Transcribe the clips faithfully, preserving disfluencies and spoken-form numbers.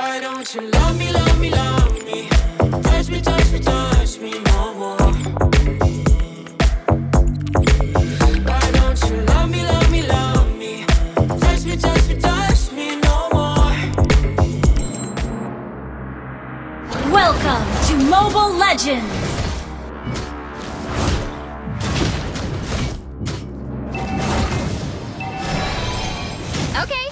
Why don't you love me, love me, love me? Touch me, touch me, touch me no more. Why don't you love me, love me, love me? Touch me, touch me, touch me no more. Welcome to Mobile Legends! Okay.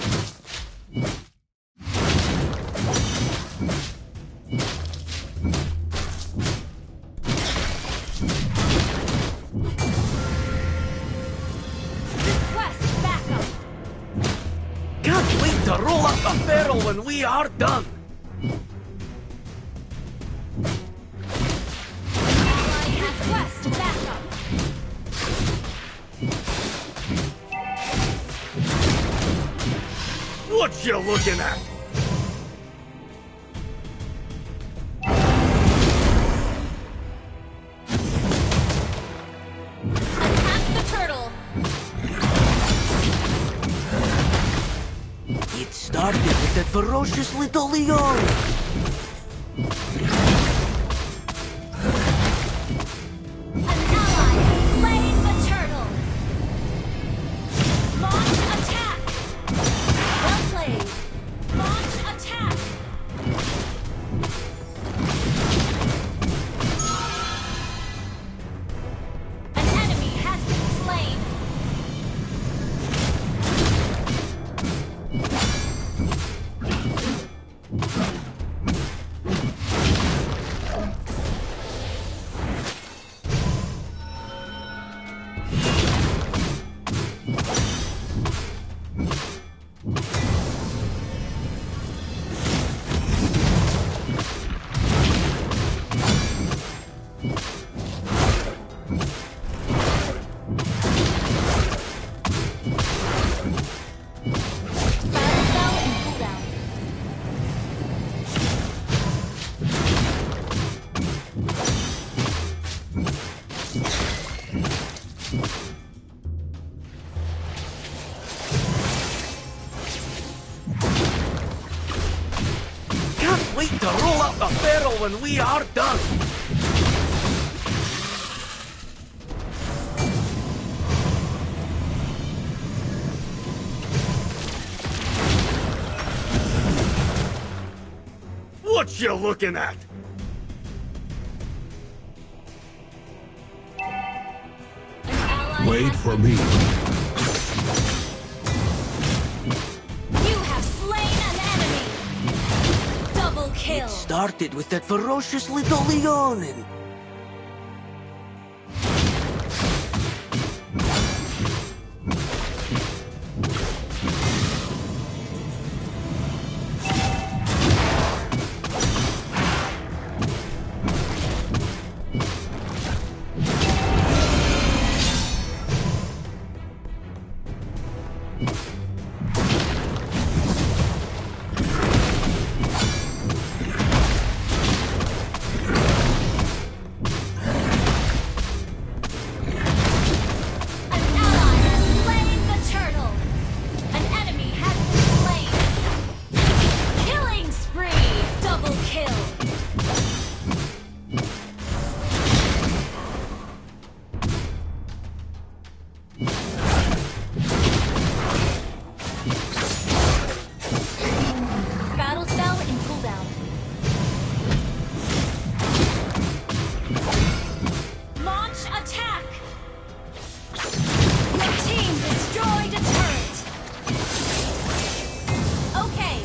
Request backup. Can't wait to roll out the barrel when we are done. Ally has quest backup. What you looking at? Attack the turtle. It started with that ferocious little Leon. An ally has slain the turtle. Launch attack. Well played. Launch attack. An enemy has been slain. Battle spell and cooldown. Can't wait to roll out the barrel when we are done. What you looking at? An ally Wait has for been me. You have slain an enemy! Double kill! It started with that ferocious little Leon and... An ally has slain the turtle! An enemy has been slain! Killing spree! Double kill! Battle spell in cooldown. Launch attack! Your team destroyed a turret! Okay.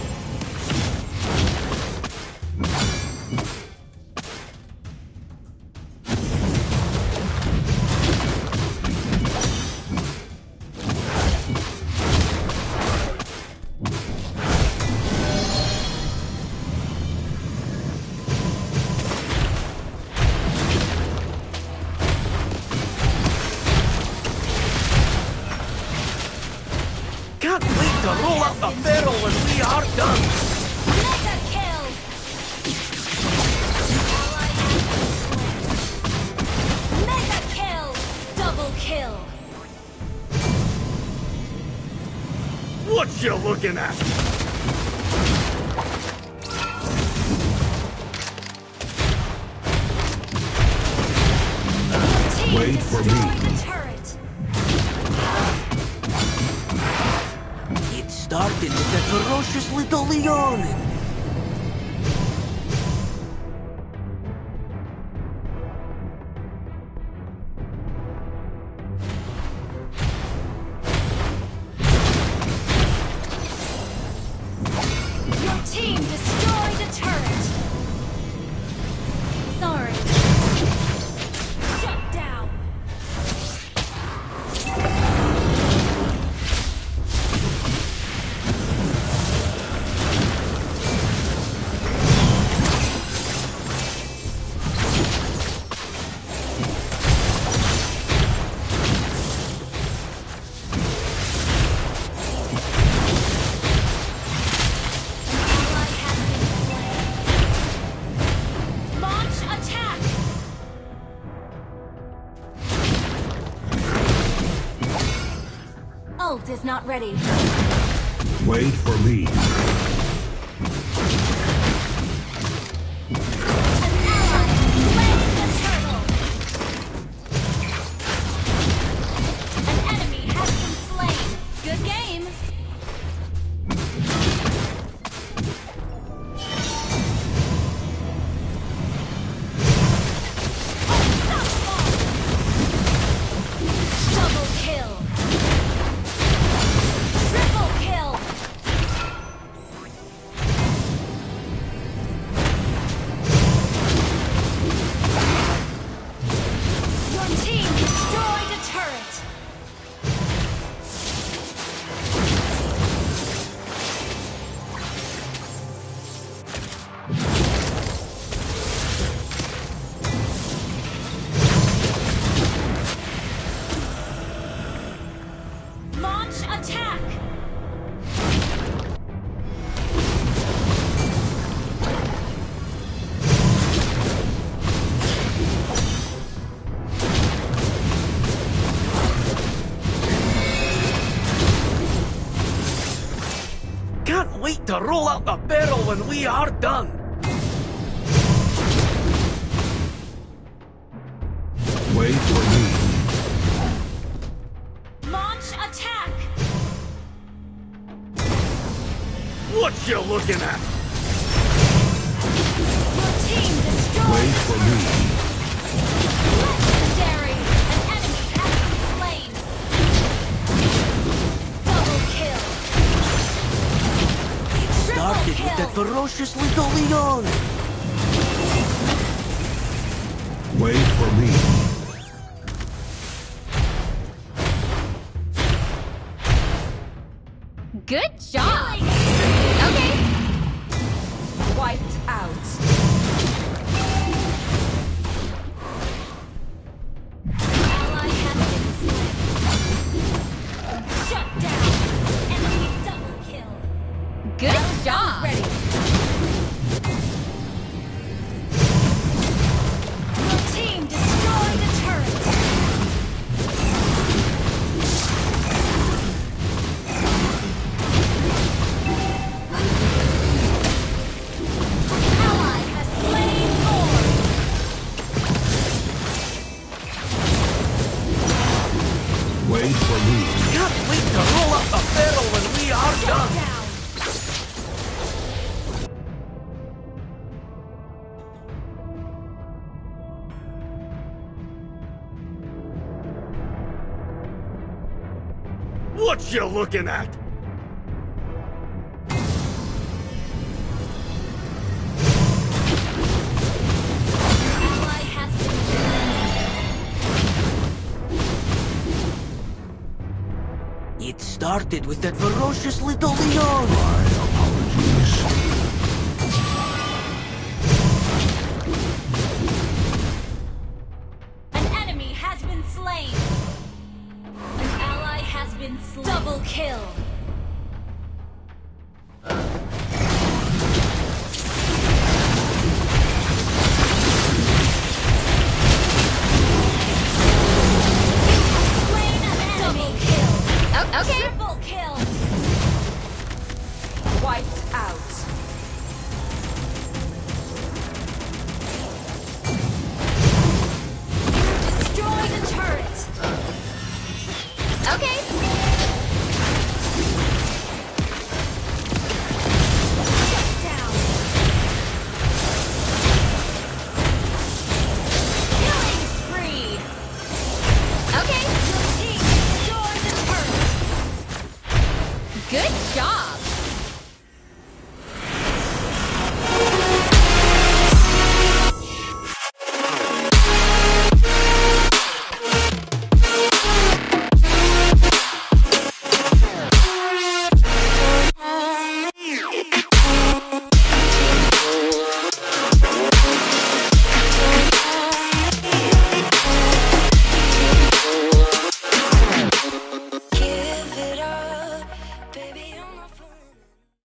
Can't wait to roll out the barrel when we are done. Mega kill! Ally has been slain. Mega kill! Double kill! What you looking at? for destroyed me. the turret. It started with that ferocious little Leon. Your team destroyed a turret. Sorry. Shut down. Ally has been slain. Launch attack. Ult is not ready. Wait for me. An ally has slain the turtle. An enemy has been slain. Good game. Double kill. Triple kill. Your team destroyed a turret. Launch attack. Can't wait to roll out the barrel when we are done. Wait for me. Launch attack. What you looking at? Your team destroyed Wait for me. Legendary. An enemy has been slain. Double kill. Started with kill. that ferocious little Leon. Wait for me. Good job. Okay. Wiped out. Ally has been slain. Shut down. Enemy double kill. Good job. Ready. Your team destroyed a turret. Ally has slain Lord. Wait for me. Can't wait to roll out the barrel when we are Shut done. down. What you looking at? Ally has been slain. It started with that ferocious little Leon. My apologies. An enemy has been slain. An ally has been slain. Double kill. Slain an enemy. Double kill. Oh, okay. Triple kill. Wiped out. Destroy the turret. Good job.